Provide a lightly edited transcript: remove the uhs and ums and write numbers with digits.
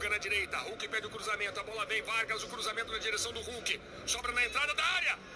Cuca na direita. Hulk pede o cruzamento. A bola vem. Vargas, o cruzamento na direção do Hulk. Sobra na entrada da área.